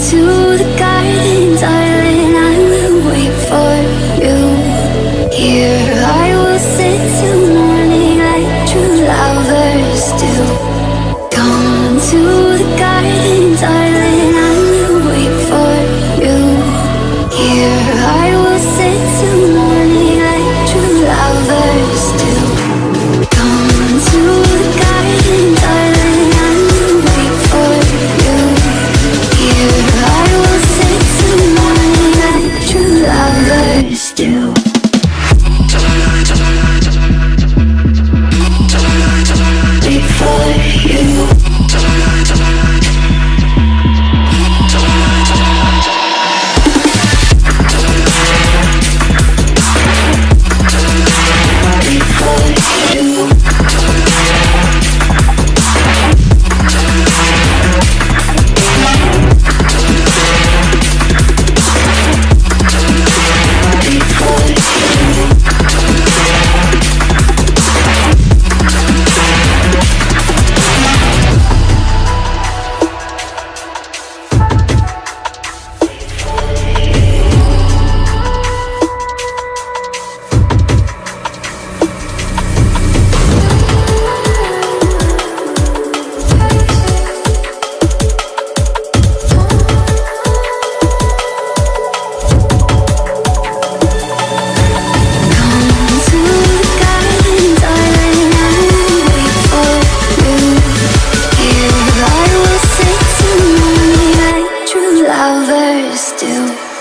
to the garden, darling, I will wait for you. Here I will sit till morning like true lovers do. Come to the garden, darling, I will wait for you. Here I will sit till morning like true lovers do. Come to the garden, darling, I will wait for you. Here I will sit till morning like true lovers do. Wait for you. Lovers do.